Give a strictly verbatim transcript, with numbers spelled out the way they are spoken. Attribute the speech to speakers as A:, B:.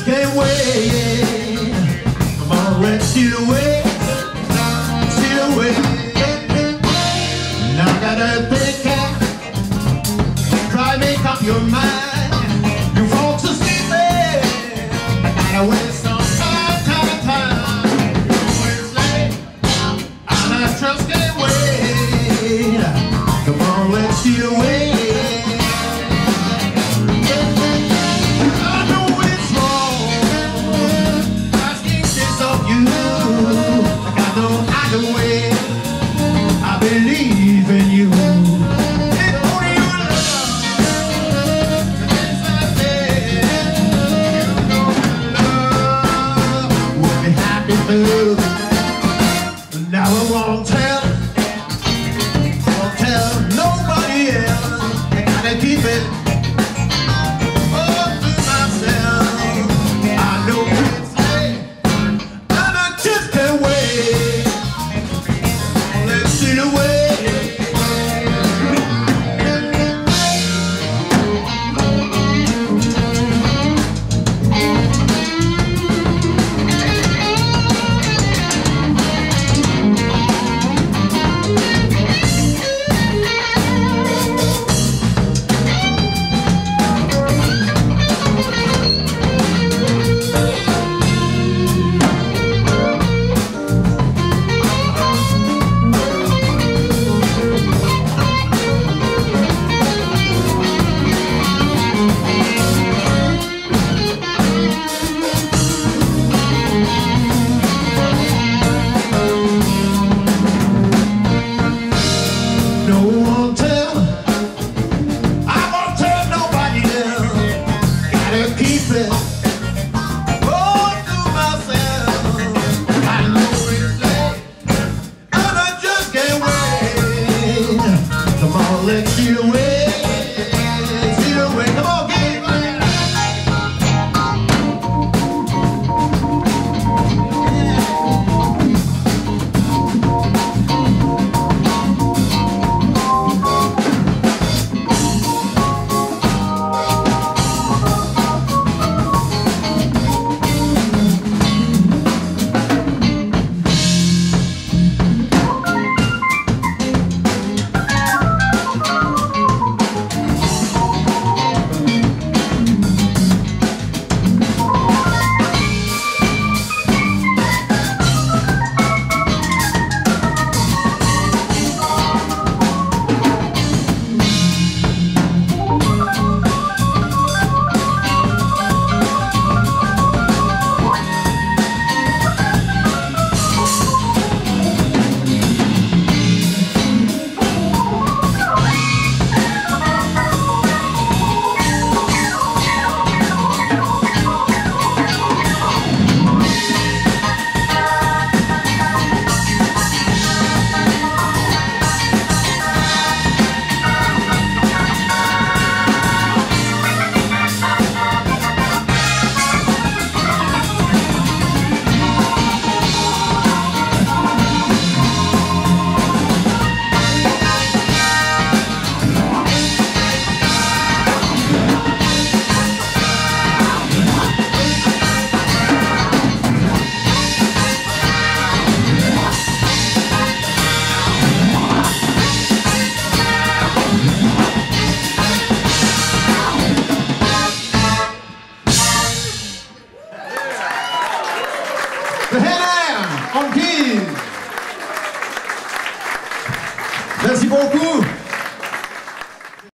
A: can't wait. Come on, let's steal away, steal away. Now I gotta think and try to make up your mind. You folks are sleeping, I gotta waste some time, time, time. It's late, and I just can't wait. Come on, let's steal away. Believe in you. It's only your love. It's like that. You know love will be happy too. But now I won't tell, won't tell nobody else. I gotta keep it all to myself. I know it's late, and I just can't wait. Let's see the way. Let's see the way, see the way, come on, get it, on keys. Merci beaucoup.